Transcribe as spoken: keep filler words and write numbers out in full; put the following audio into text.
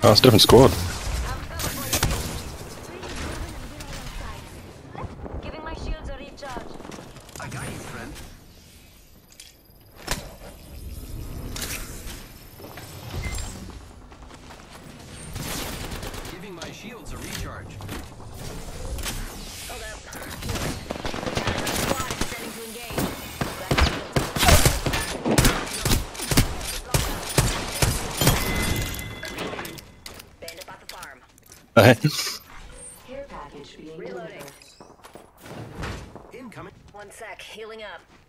Oh, it's a different squad. Giving my shields a recharge. I got you, friend. Giving my shields a recharge. Hold up. Squad extending to engage. Bandit bought the farm. Okay. Care package being Reloading. delivered. Incoming. One sec, healing up.